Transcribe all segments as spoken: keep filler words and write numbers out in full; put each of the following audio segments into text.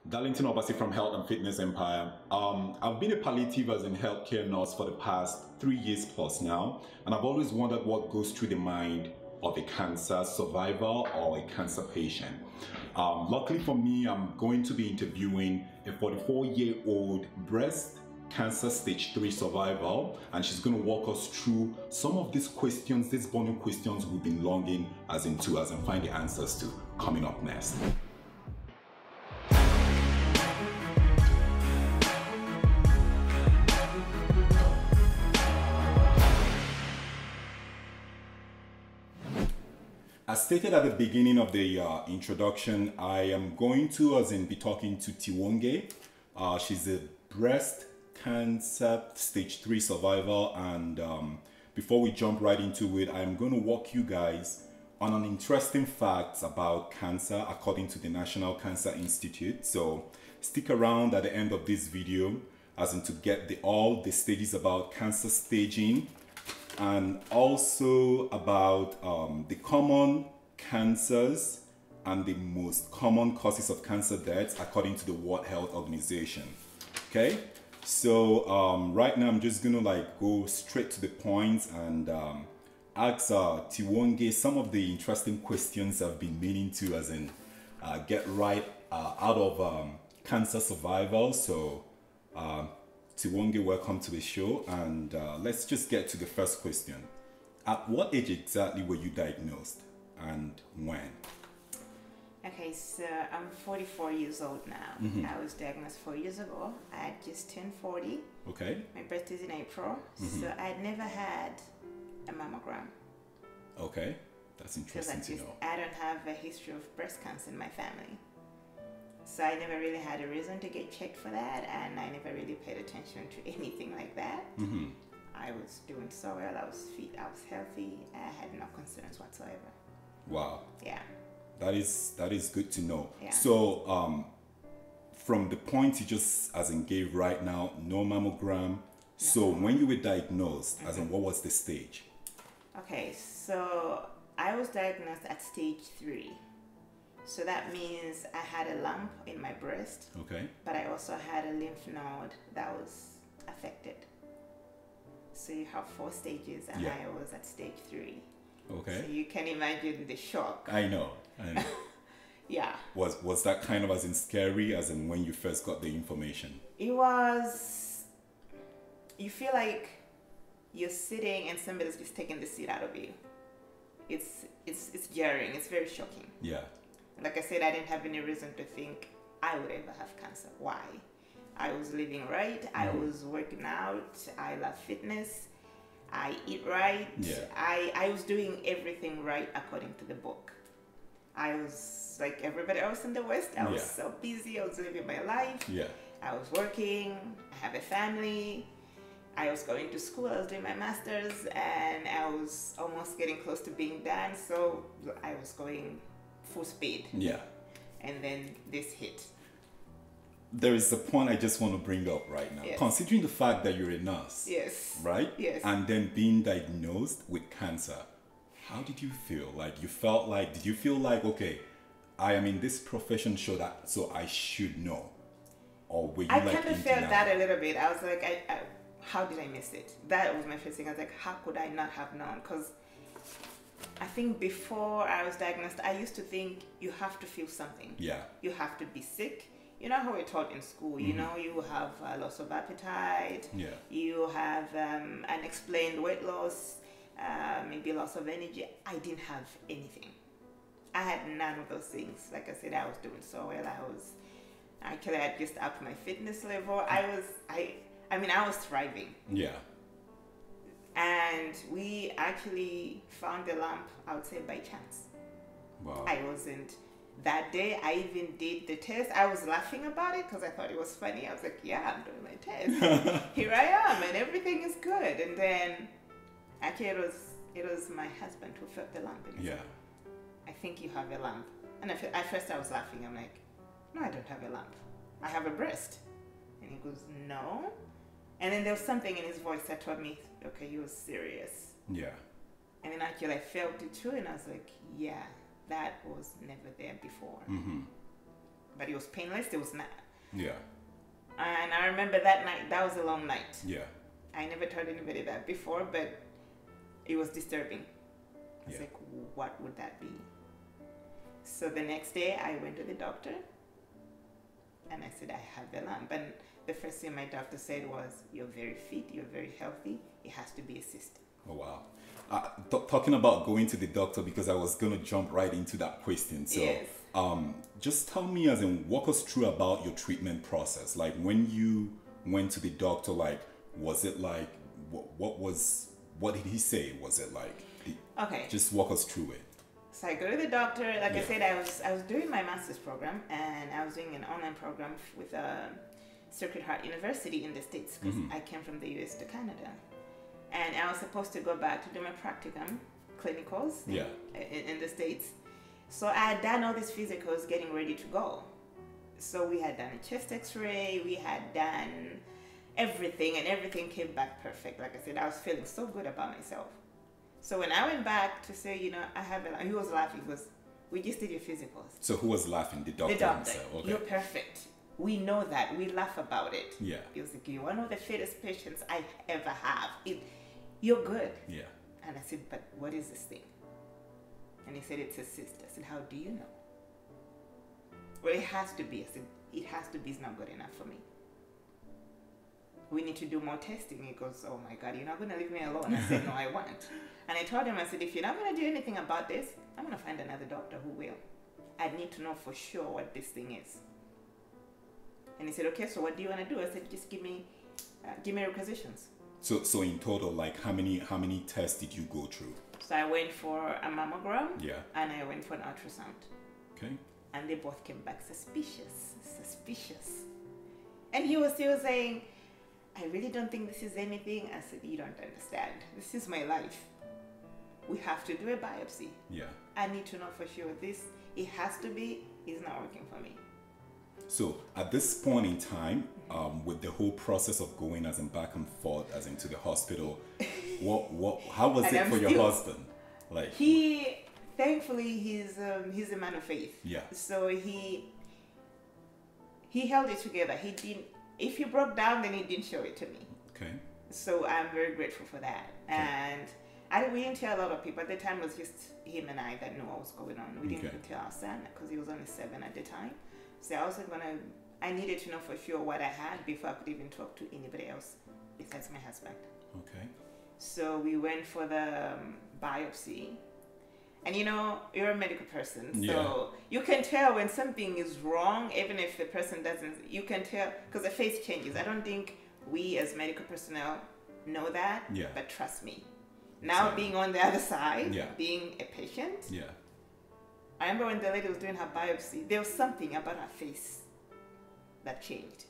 Darlington Obasi from Health and Fitness Empire. Um, I've been a palliative as in healthcare nurse for the past three years plus now, and I've always wondered what goes through the mind of a cancer survivor or a cancer patient. Um, luckily for me, I'm going to be interviewing a forty-four-year-old breast cancer stage three survivor, and she's going to walk us through some of these questions, these burning questions we've been longing as into as and find the answers to coming up next. As stated at the beginning of the uh, introduction, I am going to, as in, be talking to Tiwonge. Uh, she's a breast cancer stage three survivor, and um, before we jump right into it, I'm going to walk you guys on an interesting fact about cancer according to the National Cancer Institute. So stick around at the end of this video as in to get the all the stages about cancer staging, and also about um, the common cancers and the most common causes of cancer deaths according to the World Health Organization. Okay, so um, right now I'm just gonna like go straight to the point and um, ask uh, Tiwonge some of the interesting questions I've been meaning to, as in uh, get right uh, out of um, cancer survival. So um, Tiwonge, welcome to the show, and uh, let's just get to the first question. At what age exactly were you diagnosed, and when? Okay, so I'm forty-four years old now. Mm-hmm. I was diagnosed four years ago. I had just turned forty. Okay. My birthday is in April, mm-hmm. so I'd never had a mammogram. Okay, that's interesting I to just, know. I don't have a history of breast cancer in my family. So I never really had a reason to get checked for that, and I never really paid attention to anything like that. Mm-hmm. I was doing so well, I was fit, I was healthy, I had no concerns whatsoever. Wow. Yeah. That is that is good to know. Yeah. So um, from the point you just as in gave right now, no mammogram. No. So when you were diagnosed, mm-hmm. as in what was the stage? Okay, so I was diagnosed at stage three. So that means I had a lump in my breast. Okay. But I also had a lymph node that was affected. So you have four stages, and yeah. I was at stage three. Okay. So you can imagine the shock. I know. I know. Yeah. Was was that kind of as in scary as in when you first got the information? It was. You feel like you're sitting and somebody's just taking the seat out of you. It's it's it's jarring. It's very shocking. Yeah. Like I said, I didn't have any reason to think I would ever have cancer. Why? I was living right. Mm. I was working out. I love fitness. I eat right. Yeah. I, I was doing everything right according to the book. I was like everybody else in the West. I was yeah. so busy. I was living my life. Yeah. I was working. I have a family. I was going to school. I was doing my master's, and I was almost getting close to being done. So I was going full speed. Yeah. And then this hit. There is a point I just want to bring up right now. Yes. Considering the fact that you're a nurse. Yes. Right? Yes. And then being diagnosed with cancer, how did you feel? Like you felt like, did you feel like, okay, I am in this profession, so that so I should know? Or were you I like kind of felt that a little bit. I was like, I, I, how did I miss it? That was my first thing. I was like, how could I not have known? Because I think before I was diagnosed, I used to think you have to feel something. Yeah. You have to be sick. You know how we're taught in school, you mm-hmm. know, you have uh, loss of appetite, yeah. you have um, unexplained weight loss, uh, maybe loss of energy. I didn't have anything. I had none of those things. Like I said, I was doing so well. I was, actually, I just upped my fitness level. I was, I, I mean, I was thriving. Yeah. And we actually found the lump, I would say, by chance. Wow. I wasn't. That day, I even did the test. I was laughing about it because I thought it was funny. I was like, yeah, I'm doing my test. Here I am, and everything is good. And then, actually, it was it was my husband who felt the lump. And yeah. Said, I think you have a lump. And at first, I was laughing. I'm like, no, I don't have a lump. I have a breast. And he goes, no. And then there was something in his voice that told me, okay, he was serious. Yeah. And then actually, I felt it too, and I was like, yeah. That was never there before. Mm-hmm. but it was painless. It was not. Yeah. And I remember that night. That was a long night. Yeah. I never told anybody that before, but it was disturbing. I was Yeah. like, what would that be? So the next day, I went to the doctor, and I said, I have the lump. And the first thing my doctor said was, you're very fit, you're very healthy. It has to be a cyst. Oh, wow. Uh, th- talking about going to the doctor, because I was going to jump right into that question. So, Yes. um, just tell me, as in, walk us through about your treatment process. Like, when you went to the doctor, like, was it like, what, what was, what did he say? Was it like, the, Okay. just walk us through it. So I go to the doctor. Like Yeah. I said, I was I was doing my master's program, and I was doing an online program f- with a Sacred Heart University in the States, because Mhm. I came from the U S to Canada, and I was supposed to go back to do my practicum clinicals in- Yeah. in, in the States. So I had done all these physicals, getting ready to go. So we had done a chest X-ray, we had done everything, and everything came back perfect. Like I said, I was feeling so good about myself. So when I went back to say, you know, I have a, he was laughing because we just did your physicals. So who was laughing? The doctor, The doctor, himself? Okay. you're perfect. We know that. We laugh about it. Yeah. He was like, you're one of the fittest patients I ever have. It, you're good. Yeah. And I said, but what is this thing? And he said, it's a cyst. I said, how do you know? Well, it has to be. I said, it has to be. It's not good enough for me. We need to do more testing. He goes, oh my God, you're not going to leave me alone. I said, no, I won't. And I told him, I said, if you're not going to do anything about this, I'm going to find another doctor who will. I need to know for sure what this thing is. And he said, okay, so what do you want to do? I said, just give me, uh, give me requisitions. So, so in total, like, how many, how many tests did you go through? So I went for a mammogram. Yeah. And I went for an ultrasound. Okay. And they both came back suspicious, suspicious. And he was still saying, I really don't think this is anything. I said, you don't understand. This is my life. We have to do a biopsy. Yeah. I need to know for sure this, it has to be, it's not working for me. So at this point in time, um, with the whole process of going as in back and forth as into the hospital, what what how was And it I'm for your still- husband? Like He, thankfully, he's um, he's a man of faith. Yeah. So he he held it together. He didn't. If he broke down, then he didn't show it to me. Okay. So I'm very grateful for that. And I we didn't tell a lot of people. At the time, it was just him and I that knew what was going on. We didn't Okay. even tell our son because he was only seven at the time. So I wasn't gonna. I needed to know for sure what I had before I could even talk to anybody else besides my husband. Okay. So we went for the um, biopsy. And you know, you're a medical person, so Yeah. you can tell when something is wrong, even if the person doesn't, you can tell, because the face changes. I don't think we as medical personnel know that, Yeah. but trust me. Now Same. being on the other side, Yeah. being a patient, Yeah. I remember when the lady was doing her biopsy, there was something about her face that changed.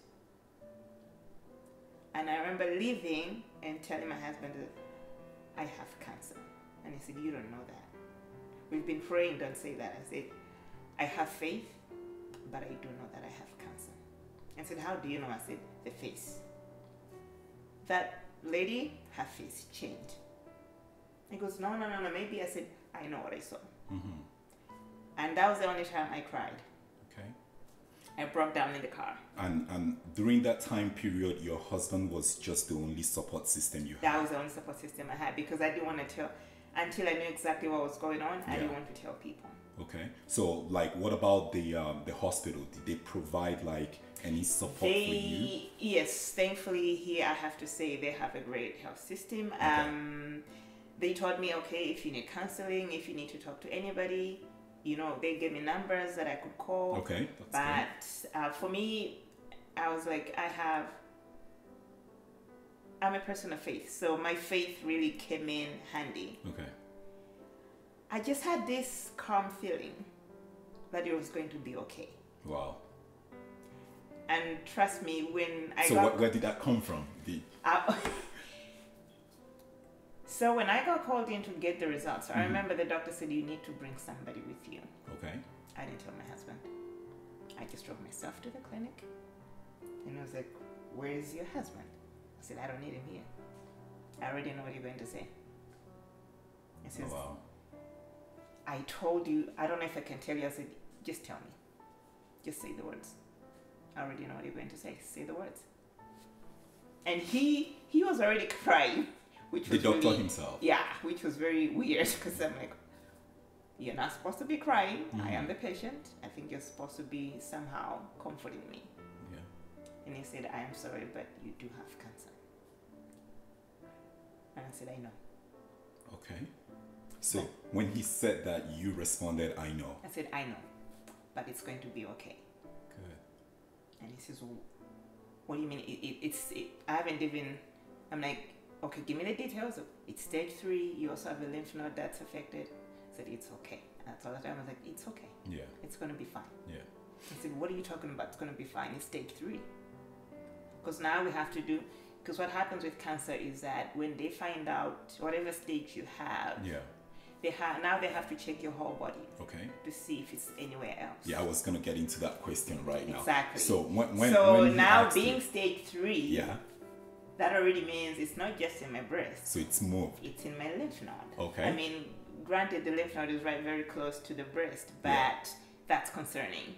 And I remember leaving and telling my husband that I have cancer. And he said, you don't know that. We've been praying, don't say that. I said, I have faith, but I do know that I have cancer. I said, how do you know? I said, the face. That lady, her face changed. He goes, no, no, no, no, maybe. I said, I know what I saw. Mm-hmm. And that was the only time I cried. Okay. I broke down in the car. And and during that time period, your husband was just the only support system you That had. was the only support system I had because I didn't want to tell, until I knew exactly what was going on, I Yeah. didn't want to tell people. Okay. So like, what about the um, the hospital? Did they provide like any support for you? They, yes, thankfully here I have to say they have a great health system. Okay. Um, they told me, okay, if you need counseling, if you need to talk to anybody, you know, they gave me numbers that I could call. Okay. That's But uh, for me, I was like, I have, I'm a person of faith. So my faith really came in handy. good. Okay. I just had this calm feeling that it was going to be okay. Wow. And trust me, when I So got... what, where did that come from? The, I, so when I got called in to get the results, I Mhm. remember the doctor said, you need to bring somebody with you. okay. I didn't tell my husband. I just drove myself to the clinic. And I was like, where is your husband? I said, I don't need him here. I already know what you're going to say. He says, Oh, wow. I told you, I don't know if I can tell you. I said, just tell me. just say the words. I already know what you're going to say. Say the words. And he he was already crying, which was the doctor really, himself. Yeah, which was very weird because I'm like, you're not supposed to be crying. Mm-hmm. I am the patient. I think you're supposed to be somehow comforting me. Yeah. And he said, I am sorry, but you do have cancer. And I said, I know. Okay. So but, when he said that, you responded, I know. I said, I know, but it's going to be okay. Good. And he says, well, what do you mean? It, it, it's, it, I haven't even, I'm like, okay, give me the details. It's stage three. You also have a lymph node that's affected. I said, it's okay. And all the time I was like, it's okay. Yeah. It's going to be fine. Yeah. I said, what are you talking about? It's going to be fine. It's stage three. Because now we have to do, because what happens with cancer is that when they find out whatever stage you have, yeah. they have now they have to check your whole body. Okay. To see if it's anywhere else. Yeah, I was going to get into that question right now. Exactly. So when, when So when now being you, stage three, yeah. that already means it's not just in my breast. So it's moved. It's in my lymph node. Okay. I mean, granted, the lymph node is right very close to the breast, but yeah. that's concerning.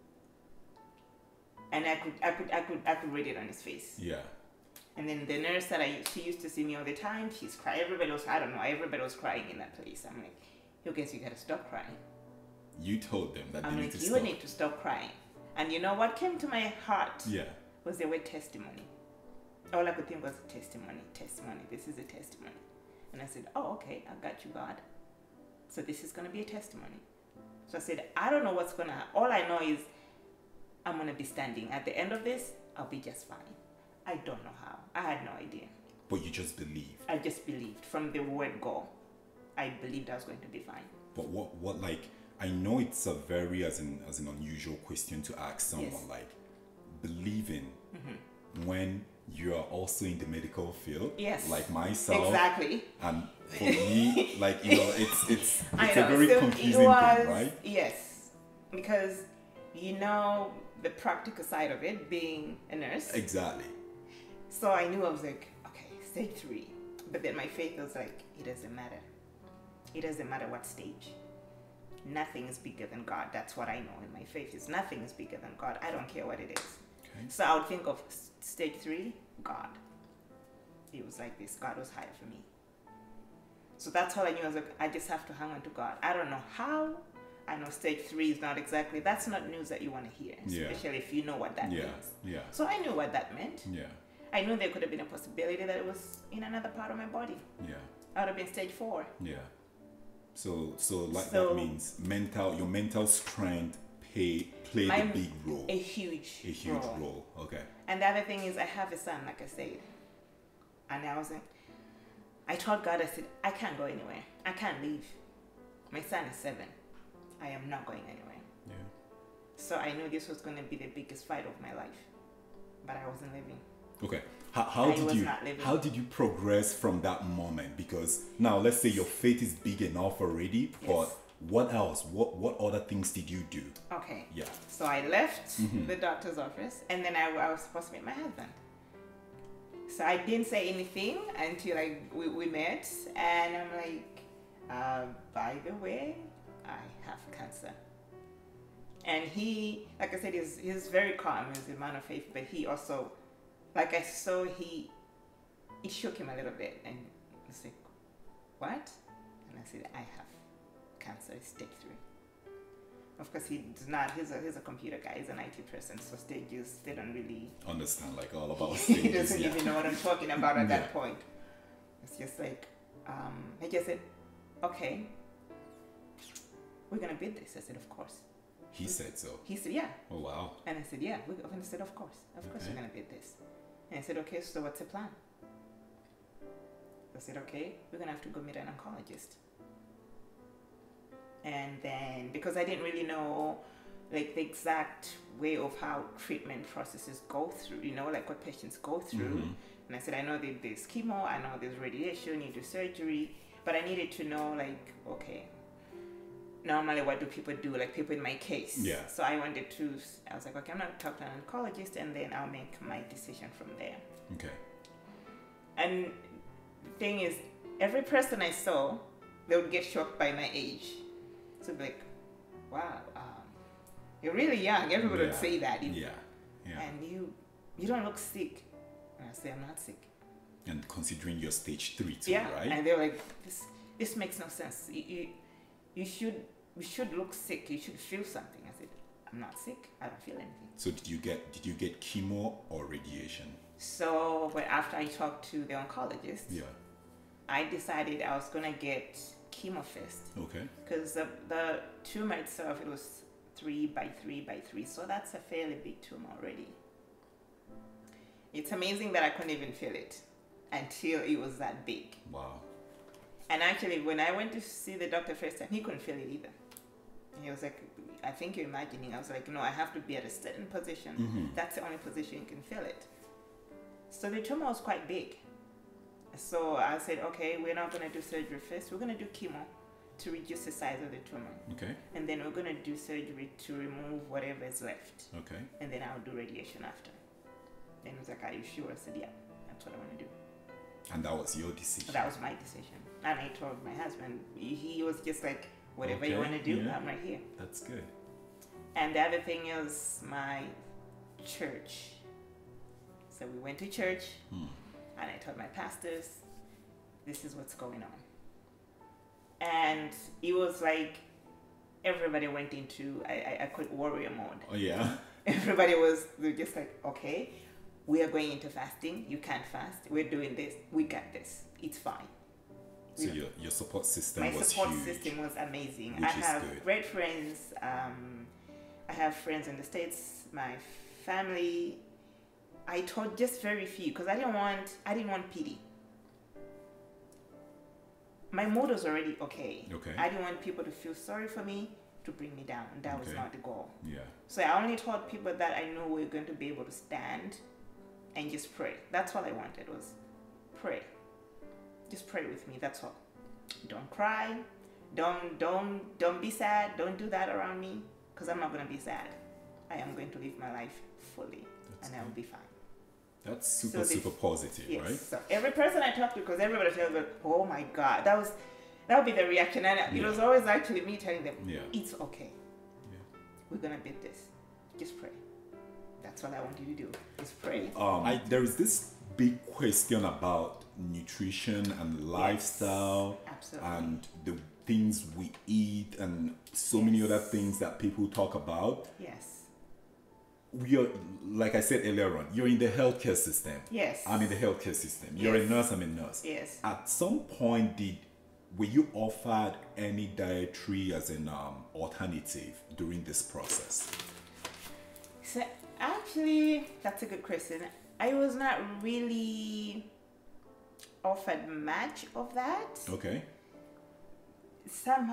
And I could, I could, I could, I could read it on his face. Yeah. And then the nurse that I, she used to see me all the time. She's crying. Everybody was, I don't know, everybody was crying in that place. I'm like, you guys, you gotta stop crying. You told them that I'm they like, need to you stop. need to stop crying. And you know what came to my heart? Yeah. Was the word testimony. All I could think was testimony, testimony. This is a testimony. And I said, oh, okay, I got you, God. So this is gonna be a testimony. So I said, I don't know what's gonna happen. All I know is I'm gonna be standing. At the end of this, I'll be just fine. I don't know how. I had no idea. But you just believed. I just believed from the word go. I believed I was going to be fine. But what, what like, I know it's a very, as an, as an unusual question to ask someone, yes. like, believing mm-hmm. when you are also in the medical field, yes, like myself. Exactly. And for me, like, you know, it's, it's, it's know, a very so confusing was, thing, right? Yes. Because, you know, the practical side of it, being a nurse. Exactly. So I knew I was like, okay, stage three. But then my faith was like, it doesn't matter. It doesn't matter what stage. Nothing is bigger than God. That's what I know in my faith is nothing is bigger than God. I don't care what it is. Okay. So I would think of stage three, God. It was like this. God was higher for me. So that's all I knew. I was like, I just have to hang on to God. I don't know how. I know stage three is not exactly, that's not news that you want to hear. Especially yeah. if you know what that yeah. means. Yeah. So I knew what that meant. Yeah. I knew there could have been a possibility that it was in another part of my body. Yeah. I would have been stage four. Yeah. So, so like so, that means mental, your mental strength pay, played a big role. A huge A huge role. role. Okay. And the other thing is I have a son, like I said. And I was like, I told God, I said, I can't go anywhere. I can't leave. My son is seven. I am not going anywhere. Yeah. So I knew this was going to be the biggest fight of my life. But I wasn't living. Okay. How, how I did was you not living. how did you progress from that moment? Because now let's say your faith is big enough already, Yes. but what else? What what other things did you do? Okay. Yeah. So I left Mhm. the doctor's office and then I, I was supposed to meet my husband. So I didn't say anything until like we, we met and I'm like, uh, by the way, I have cancer. And he, like I said, he's, he's very calm. He's a man of faith, but he also, like I saw, he, it shook him a little bit. And I was like, what? And I said, I have cancer, it's stage three. Of course, he's not, he's a, he's a computer guy, he's an I T person, so stages, they don't really understand like all about stages. He doesn't yeah. even know what I'm talking about at Yeah. that point. It's just like, um, I just said, okay, we're gonna bid this. I said, of course. He said so. He said, yeah. Oh wow. And I said, yeah. We, and I said, of course. Of course Okay. we're gonna bid this. And I said, okay, so what's the plan? I said, okay, we're gonna have to go meet an oncologist. And then, because I didn't really know like the exact way of how treatment processes go through, you know, like what patients go through. Mhm. And I said, I know that there's chemo, I know there's radiation, you do surgery, but I needed to know like, okay, normally what do people do, like people in my case. Yeah. So I wanted to, I was like, okay, I'm going to talk to an oncologist and then I'll make my decision from there. Okay. And the thing is, every person I saw, they would get shocked by my age. So be like, wow, um, You're really young. Everybody Yeah. would say that. You, Yeah. Yeah. And you, you don't look sick. And I say, I'm not sick. And considering you're stage three too, Yeah. right? And they're like, this, this makes no sense. You, you, you should, you should look sick. You should feel something. I said, I'm not sick. I don't feel anything. So did you get did you get chemo or radiation? So, but after I talked to the oncologist, Yeah. I decided I was gonna get chemo first. Okay. Because the, the tumor itself, it was three by three by three, so that's a fairly big tumor already. It's amazing that I couldn't even feel it until it was that big. Wow. And actually, when I went to see the doctor first time, he couldn't feel it either. He was like, I think you're imagining. I was like, no, I have to be at a certain position. Mm-hmm. That's the only position you can feel it. So the tumor was quite big. So I said, okay, we're not going to do surgery first. We're going to do chemo to reduce the size of the tumor. Okay. And then we're going to do surgery to remove whatever is left. Okay. And then I'll do radiation after. And he was like, are you sure? I said, yeah, that's what I want to do. And that was your decision. That was my decision. And I told my husband, he, he was just like, whatever Okay, you want to do, yeah. I'm right here. That's good. And the other thing is my church. So we went to church, Hmm. and I told my pastors, this is what's going on. And it was like everybody went into, I, I, I call it warrior mode. Oh yeah. Everybody was they were just like, okay, we are going into fasting. You can't fast. We're doing this. We got this. It's fine. So your your support system My was support huge. system was amazing. Which I is have good. great friends. Um, I have friends in the States. My family. I told just very few because I didn't want I didn't want pity. My mood was already okay. Okay. I didn't want people to feel sorry for me to bring me down. That was Okay. not the goal. Yeah. So I only told people that I knew we were going to be able to stand and just pray. That's all I wanted was pray. Just pray with me. That's all. Don't cry. Don't don't don't be sad. Don't do that around me because I'm not going to be sad. I am going to live my life fully. That's And I will good. be fine. That's super So the- super positive, Yes. right? So every person I talk to, because everybody tells me, "Oh my God," that was that would be the reaction, and it Yeah. was always actually me telling them, Yeah. "It's okay. Yeah. We're gonna beat this. Just pray." That's what I want you to do. Just pray. Um, I, there is this big question about nutrition and lifestyle Absolutely. and the things we eat and so many Yes. other things that people talk about. Yes. We are, like I said earlier on, you're in the healthcare system. Yes. I'm in the healthcare system. You're Yes. a nurse, I'm a nurse. Yes. At some point, did were you offered any dietary as an um, alternative during this process? So actually, that's a good question. I was not really offered much of that. Okay. Somehow,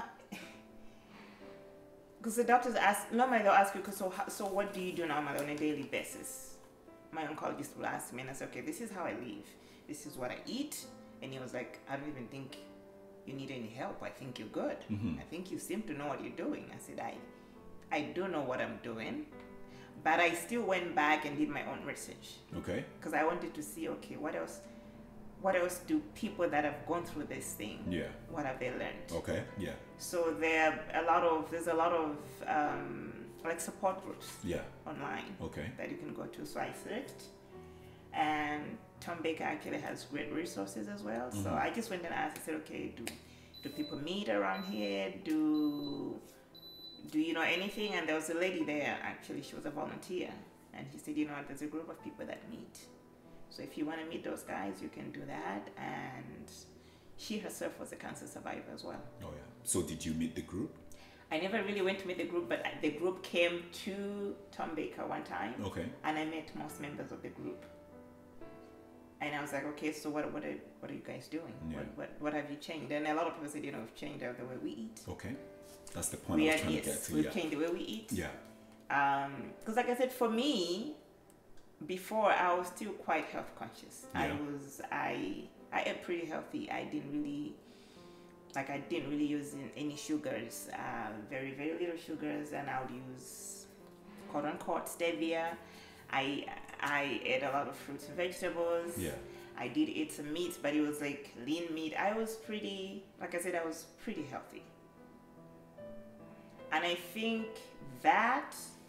because the doctors ask, normally they'll ask you, "Okay, so how, so what do you do normally on a daily basis?" My oncologist will ask me, and I say, "Okay, this is how I live. This is what I eat." And he was like, "I don't even think you need any help. I think you're good. Mhm. I think you seem to know what you're doing." I said, "I, I do know what I'm doing, but I still went back and did my own research Okay. because I wanted to see, okay, what else, what else do people that have gone through this thing, Yeah. what have they learned?" Okay. Yeah. So there are a lot of there's a lot of um, like support groups Yeah. online Okay. that you can go to. So I searched, and Tom Baker actually has great resources as well. So Mhm. I just went and asked. I said, okay, do do people meet around here? Do do you know anything? And there was a lady there. Actually, she was a volunteer, and she said, you know, there's a group of people that meet. So if you want to meet those guys, you can do that. And she herself was a cancer survivor as well. Oh yeah. So did you meet the group? I never really went to meet the group, but the group came to Tom Baker one time, Okay. and I met most members of the group. And I was like, okay, so what what are, what are you guys doing? Yeah. What, what what have you changed? And a lot of people said, you know, we've changed the way we eat. Okay. That's the point We I are, was trying to get yes, to. we've Yeah. changed the way we eat. Yeah. Um, because like I said, for me, before I was still quite health conscious. I Yeah. was I I ate pretty healthy. I didn't really like I didn't really use in- any sugars. Uh, very very little sugars, and I would use quote unquote stevia. I I ate a lot of fruits and vegetables. Yeah. I did eat some meat, but it was like lean meat. I was pretty, like I said, I was pretty healthy. And I think that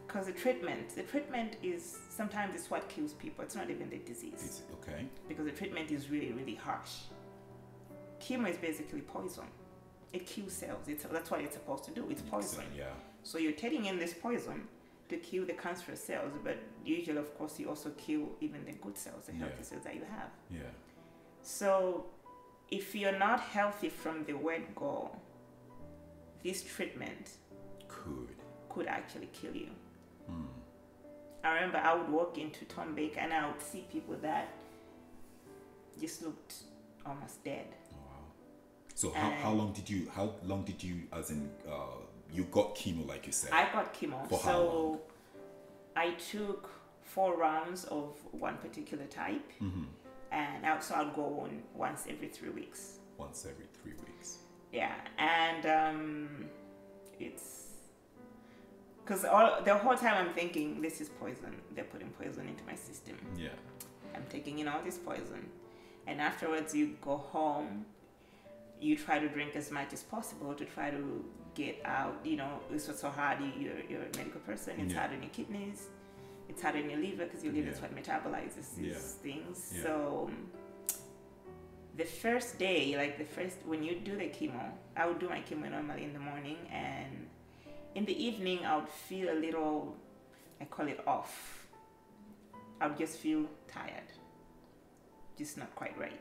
Because the treatment, the treatment is sometimes it's what kills people. It's not even the disease. It's, okay. Because the treatment is really, really harsh. Chemo is basically poison. It kills cells. It's, that's what it's supposed to do. It's poison. Yeah. So you're taking in this poison to kill the cancerous cells, but usually, of course, you also kill even the good cells, the healthy yeah. cells that you have. Yeah. So if you're not healthy from the word go, this treatment could could actually kill you. Mm. I remember I would walk into Tom Baker and I would see people that just looked almost dead. Oh, wow. So how, how long did you how long did you as in uh, you got chemo like you said? I got chemo. For so how long? I took four rounds of one particular type, mm-hmm. and I, so I'd go on once every three weeks. Once every three weeks. Yeah, and um, it's because all the whole time I'm thinking this is poison. They're putting poison into my system. Yeah. I'm taking in all this poison, and afterwards you go home. You try to drink as much as possible to try to get out. You know, it's what's so hard. You, you're you're a medical person. It's yeah. hard on your kidneys. It's hard on your liver because your liver is yeah. what metabolizes these yeah. things. Yeah. So the first day, like the first when you do the chemo, I would do my chemo normally in the morning, and in the evening I would feel a little, I call it off. I would just feel tired, just not quite right.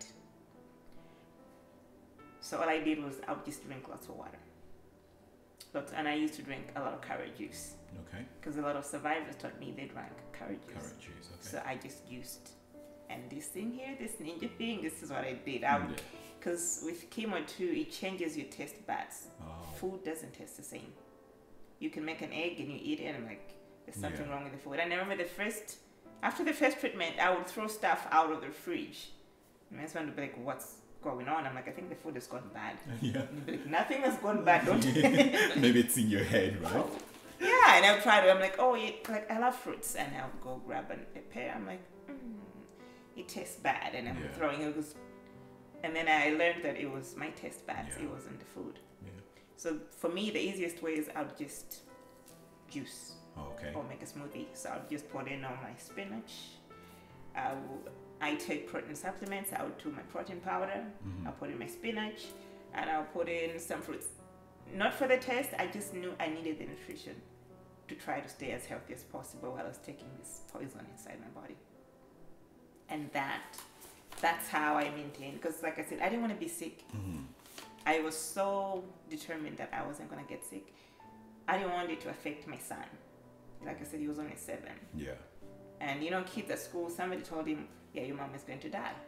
So all I did was I would just drink lots of water. Lots, and I used to drink a lot of carrot juice. Okay. Because a lot of survivors taught me they drank carrot juice. Carrot juice, okay. So I just used, and this thing here, this ninja thing, this is what I did. I would, because with chemo too, it changes your taste buds. Oh. Food doesn't taste the same. You can make an egg and you eat it, and I'm like, there's something yeah. wrong with the food. And I remember the first, after the first treatment, I would throw stuff out of the fridge. And my husband would be like, what's going on? I'm like, I think the food has gone bad. Yeah. And he'd be like, nothing has gone bad, don't Maybe it's in your head, right? Oh. Yeah, and I'll try to, I'm like, oh, yeah, like I love fruits. And I'll go grab an, a pear. I'm like, mm, it tastes bad. And I'm yeah. throwing it. Was, and then I learned that it was my taste buds. Yeah. It wasn't the food. Yeah. So for me, the easiest way is I'll just juice. Oh, okay. Or make a smoothie. So I'll just put in all my spinach. I will, I take protein supplements. I'll do my protein powder. Mm-hmm. I'll put in my spinach. And I'll put in some fruits. Not for the taste, I just knew I needed the nutrition to try to stay as healthy as possible while I was taking this poison inside my body. And that, that's how I maintained. Because like I said, I didn't want to be sick. Mm-hmm. I was so determined that I wasn't going to get sick. I didn't want it to affect my son. Like I said, he was only seven. Yeah. And you know, kids at school, somebody told him, yeah, your mom is going to die.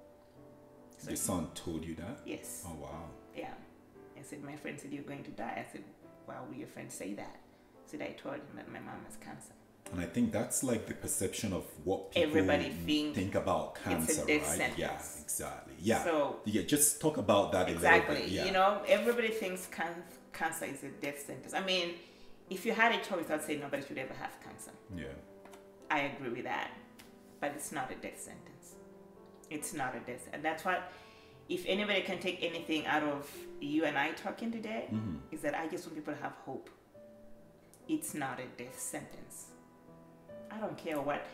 So Your son told you that? Yes. Oh, wow. Yeah. I said, my friend said, you're going to die. I said, why would your friend say that? I said, I told him that my mom has cancer. And I think that's like the perception of what people Everybody think, think about cancer, it's a death right? sentence. Yeah, exactly. Yeah. So, yeah, just talk about that exactly. a little bit. Yeah. You know, everybody thinks can- cancer is a death sentence. I mean, if you had a choice, I'd say nobody should ever have cancer. Yeah. I agree with that. But it's not a death sentence. It's not a death. And that's what, if anybody can take anything out of you and I talking today, mm-hmm. is that I just want people to have hope. It's not a death sentence. I don't care what.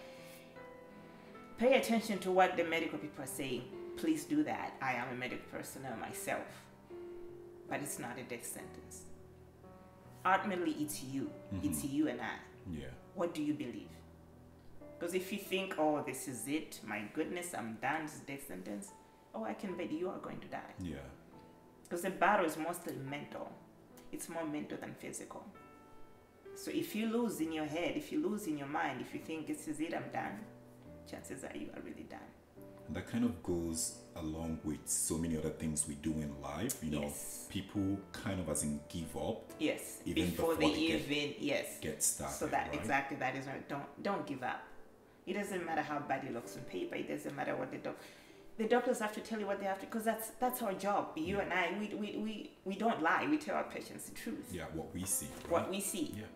Pay attention to what the medical people are saying. Please do that. I am a medical personnel myself. But it's not a death sentence. Ultimately, it's you. Mm-hmm. It's you and I. Yeah. What do you believe? Because if you think, oh, this is it, my goodness, I'm done, this is death sentence, oh, I can bet you are going to die. Yeah. Because the battle is mostly mental. It's more mental than physical. So if you lose in your head, if you lose in your mind, if you think this is it, I'm done, chances are you are really done. And that kind of goes along with so many other things we do in life. You know, yes. people kind of as in give up. Yes. Even before, before they, they even get, yes get started. So that right? exactly that is right. Don't don't give up. It doesn't matter how bad it looks on paper. It doesn't matter what the doc. The doctors have to tell you what they have to, because that's that's our job. You yeah. and I, we, we we we don't lie. We tell our patients the truth. Yeah, what we see. Right? What we see. Yeah.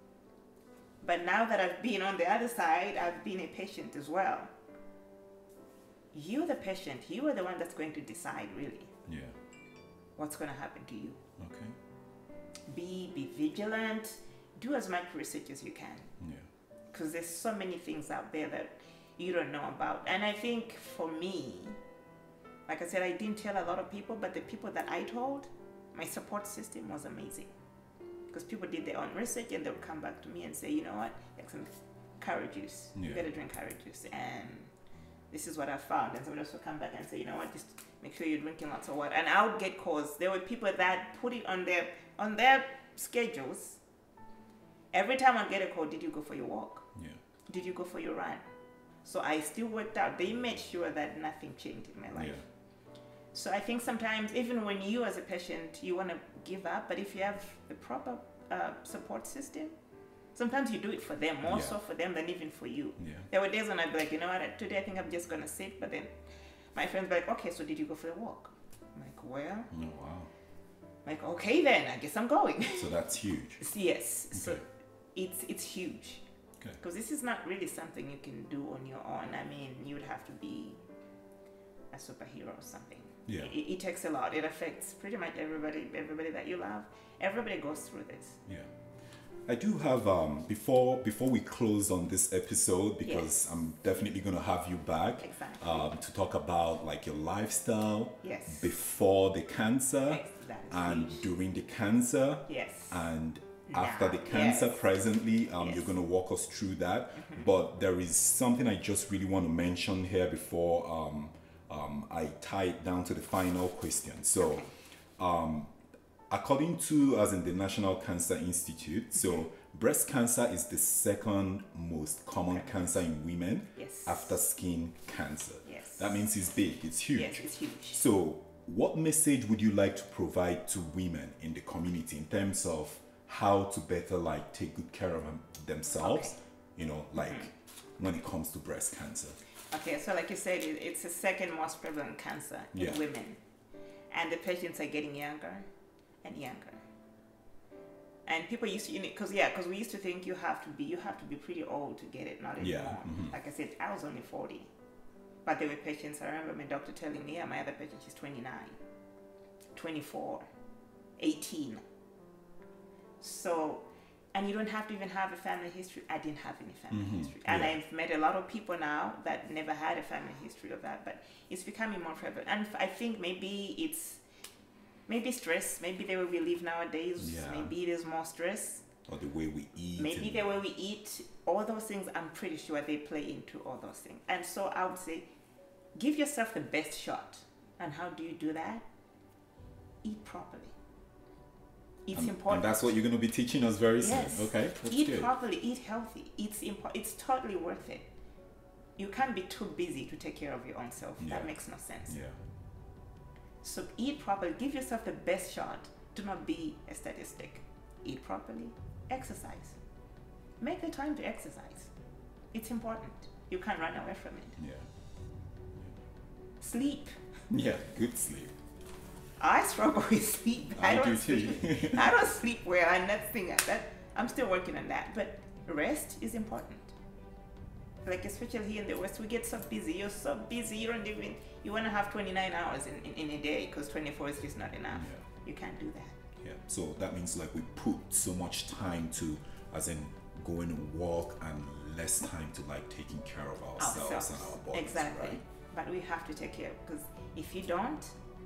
But now that I've been on the other side, I've been a patient as well. You're the patient. You are the one that's going to decide, really. Yeah. What's going to happen to you? Okay. Be be vigilant. Do as much research as you can. because there's so many things out there that you don't know about. And I think for me, like I said, I didn't tell a lot of people, but the people that I told, my support system was amazing. Because people did their own research and they would come back to me and say, you know what, like some carrot juice. Yeah. You gotta drink carrot juice. And this is what I found. And somebody else would come back and say, you know what, just make sure you're drinking lots of water. And I would get calls. There were people that put it on their on their schedules. Every time I get a call, did you go for your walk? Yeah. Did you go for your run? So I still worked out. They made sure that nothing changed in my life. Yeah. So I think sometimes, even when you as a patient, you want to give up, but if you have the proper uh, support system, sometimes you do it for them, more yeah. so for them than even for you. Yeah. There were days when I'd be like, you know what, today I think I'm just going to sit, but then my friends be like, okay, so did you go for a walk? I'm like, well, oh, wow. I'm like, okay then, I guess I'm going. So that's huge. Yes. Okay. So it's it's huge. Because this is not really something you can do on your own. I mean, you would have to be a superhero or something. Yeah. It, it takes a lot. It affects pretty much everybody, everybody that you love. Everybody goes through this. Yeah. I do have, um, before before we close on this episode, because yes. I'm definitely going to have you back exactly. um, to talk about like your lifestyle yes. before the cancer yes, and huge. during the cancer yes. and Now, after the cancer yes. presently. Um, yes. You're going to walk us through that. Mm-hmm. But there is something I just really want to mention here before um, um, I tie it down to the final question. So okay. um, according to, as in the National Cancer Institute, so mm-hmm. breast cancer is the second most common okay. cancer in women yes. after skin cancer. Yes. That means it's big, it's huge. Yes, it's huge. So what message would you like to provide to women in the community in terms of how to better like take good care of them, themselves, okay. you know, like mm-hmm. when it comes to breast cancer? Okay, so like you said, it, it's the second most prevalent cancer in yeah. women. And the patients are getting younger and younger. And people used to, because yeah, because we used to think you have to be, you have to be pretty old to get it, not anymore. Yeah. Mm-hmm. Like I said, I was only forty. But there were patients, I remember my doctor telling me, yeah, my other patient, she's twenty-nine, twenty-four, eighteen. So, and you don't have to even have a family history. I didn't have any family mm-hmm. history. And yeah. I've met a lot of people now that never had a family history of that, but it's becoming more prevalent. And I think maybe it's, maybe stress, maybe the way we live nowadays, yeah. maybe there's more stress. Or the way we eat. Maybe and... the way we eat, all those things, I'm pretty sure they play into all those things. And so I would say, give yourself the best shot. And how do you do that? Eat properly. It's and, important. And that's what you're going to be teaching us very yes. soon. Okay. That's eat good. properly, eat healthy. It's impo- It's totally worth it. You can't be too busy to take care of your own self. Yeah. That makes no sense. Yeah. So eat properly. Give yourself the best shot. Do not be a statistic. Eat properly. Exercise. Make the time to exercise. It's important. You can't run away from it. Yeah. Sleep. Yeah, good sleep. I struggle with sleep. I, I don't do sleep. too. I don't sleep well, and that's thing that I'm still working on that. But rest is important. Like especially here in the West, we get so busy. You're so busy. You don't even. You want to have twenty-nine hours in, in, in a day because twenty-four is just not enough. Yeah. You can't do that. Yeah. So that means like we put so much time to, as in going to walk, and less time to like taking care of ourselves, ourselves. and our bodies. Exactly. Right? But we have to take care because if you don't.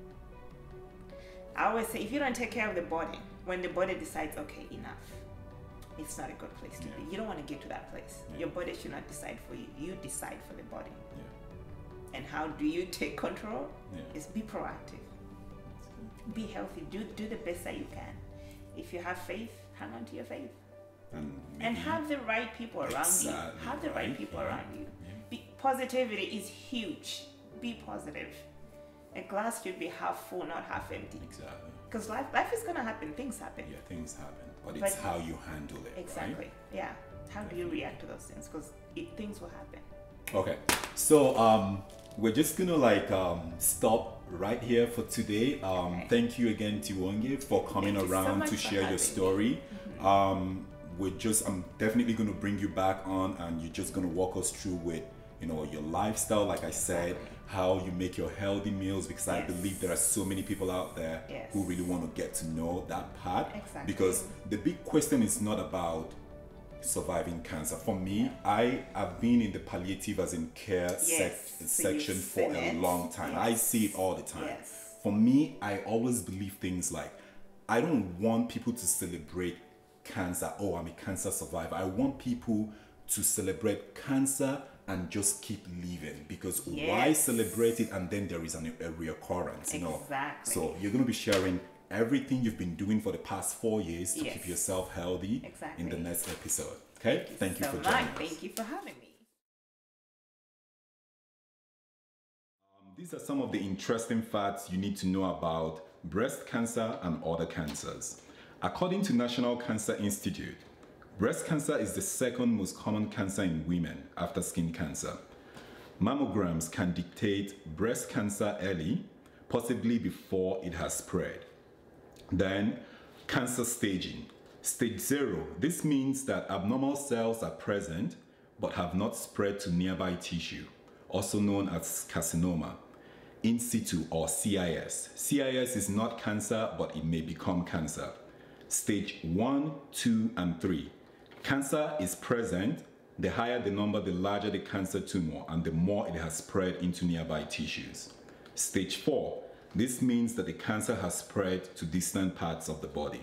I always say, if you don't take care of the body, when the body decides, okay, enough, it's not a good place to yeah. be. You don't want to get to that place. Yeah. Your body should not decide for you. You decide for the body. Yeah. And how do you take control? Yeah. Is be proactive. Be healthy. Do do the best that you can. If you have faith, hang on to your faith. And, and have the right people around exactly you. Have the right, right people yeah. around you. Yeah. Be, positivity is huge. Be positive. A glass should be half full, not half empty. Exactly. Because life, life is gonna happen. Things happen. Yeah, things happen, but, but it's how you handle it. Exactly. Right? Yeah. How do you react to those things? Because things will happen. Okay. So um, we're just gonna like um stop right here for today. Um, okay. Thank you again, Tiwonge, for coming thank around so to share your story. Mm-hmm. Um, we're just, I'm definitely gonna bring you back on, and you're just gonna walk us through with, you know, your lifestyle, like I said. Exactly. How you make your healthy meals, because yes. I believe there are so many people out there yes. who really want to get to know that part. Exactly. Because the big question is not about surviving cancer. For me, I have been in the palliative as in care Yes, sec- so section you've for seen a it. long time. Yes. I see it all the time. Yes. For me, I always believe things like, I don't want people to celebrate cancer. Oh, I'm a cancer survivor. I want people to celebrate cancer and just keep living, because why Yes. celebrate it and then there is an, a reoccurrence, you know? Exactly. So you're going to be sharing everything you've been doing for the past four years to Yes. keep yourself healthy Exactly. in the next episode. Okay? Thank you, so for much. joining us. Thank you for having me. Um, these are some of the interesting facts you need to know about breast cancer and other cancers. According to National Cancer Institute, breast cancer is the second most common cancer in women after skin cancer. Mammograms can dictate breast cancer early, possibly before it has spread. Then, cancer staging. Stage zero. This means that abnormal cells are present but have not spread to nearby tissue, also known as carcinoma. In situ, or C I S. C I S is not cancer, but it may become cancer. Stage one, two, and three. Cancer is present. The higher the number, the larger the cancer tumor, and the more it has spread into nearby tissues. Stage four. This means that the cancer has spread to distant parts of the body.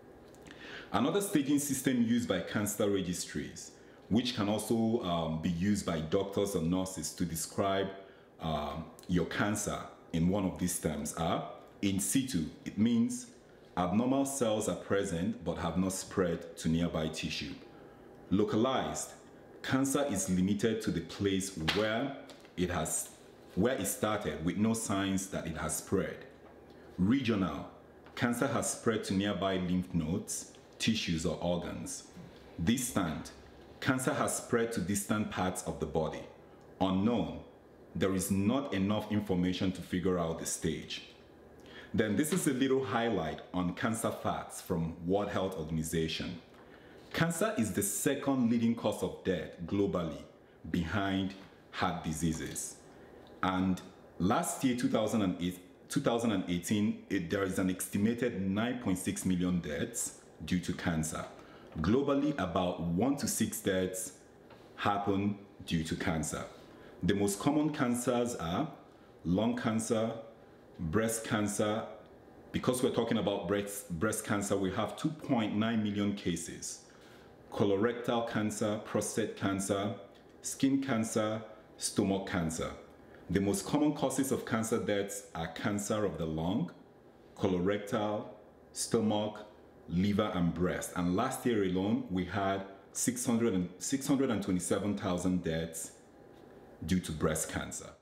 Another staging system used by cancer registries, which can also um, be used by doctors or nurses to describe um, your cancer in one of these terms, are in situ. It means abnormal cells are present but have not spread to nearby tissue. Localized. Cancer is limited to the place where it has where it started with no signs that it has spread. Regional. Cancer has spread to nearby lymph nodes, tissues, or organs. Distant. Cancer has spread to distant parts of the body. Unknown. There is not enough information to figure out the stage. Then this is a little highlight on cancer facts from World Health Organization. Cancer is the second leading cause of death globally, behind heart diseases. And last year, two thousand eight, two thousand eighteen, it, there is an estimated nine point six million deaths due to cancer. Globally, about one to six deaths happen due to cancer. The most common cancers are lung cancer, breast cancer. Because we're talking about breast, breast cancer, we have two point nine million cases. Colorectal cancer, prostate cancer, skin cancer, stomach cancer. The most common causes of cancer deaths are cancer of the lung, colorectal, stomach, liver, and breast. And last year alone, we had six hundred twenty-seven thousand deaths due to breast cancer.